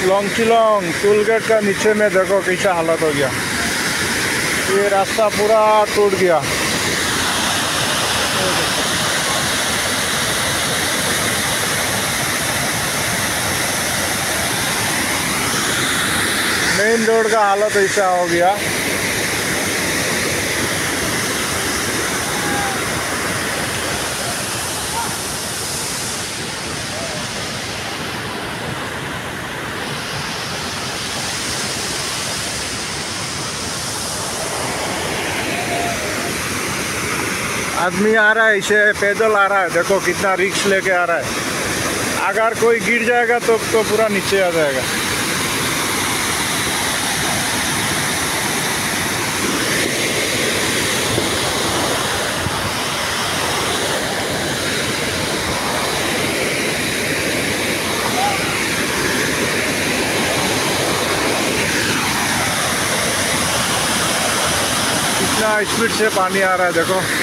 लोंगचिलोंग toll gate का नीचे में देखो कैसा हालत हो गया। ये रास्ता पूरा टूट गया। मेन रोड का हालत ऐसा हो गया। आदमी आ रहा है, इसे पैदल आ रहा है, देखो कितना रिस्क लेके आ रहा है। अगर कोई गिर जाएगा तो पूरा नीचे आ जाएगा। कितना स्पीड से पानी आ रहा है देखो।